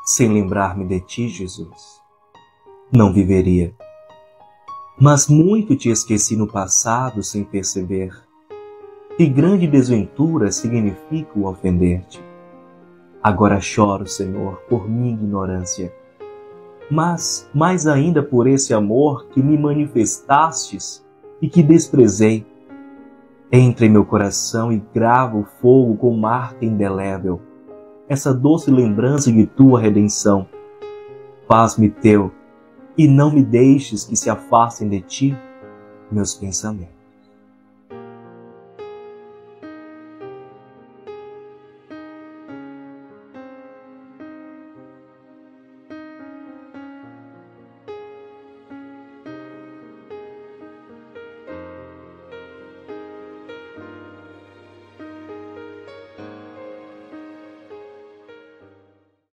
sem lembrar-me de ti, Jesus, não viveria. Mas muito te esqueci no passado sem perceber que grande desventura significa o ofender-te. Agora choro, Senhor, por minha ignorância, mas mais ainda por esse amor que me manifestastes e que desprezei. Entra em meu coração e grava o fogo com marca indelével essa doce lembrança de tua redenção. Faz-me teu e não me deixes que se afastem de ti meus pensamentos.